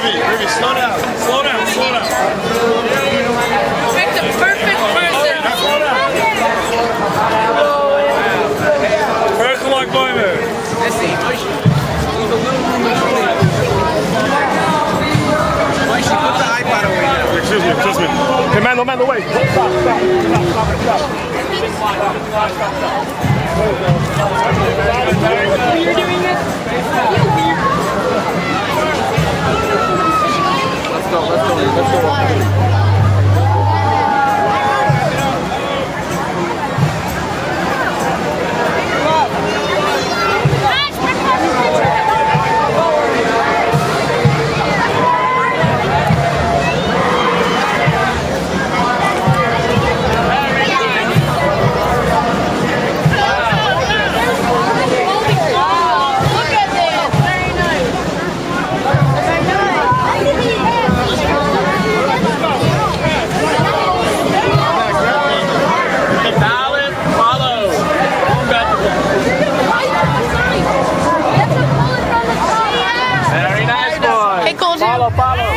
Ruby, slow down. Slow down, slow down. Pick the perfect person. Slow down. First lock moment. Put the iPad away now. Excuse me. Okay, man, wait. Stop. You're doing this? Let's go. Hey, Colton. Follow.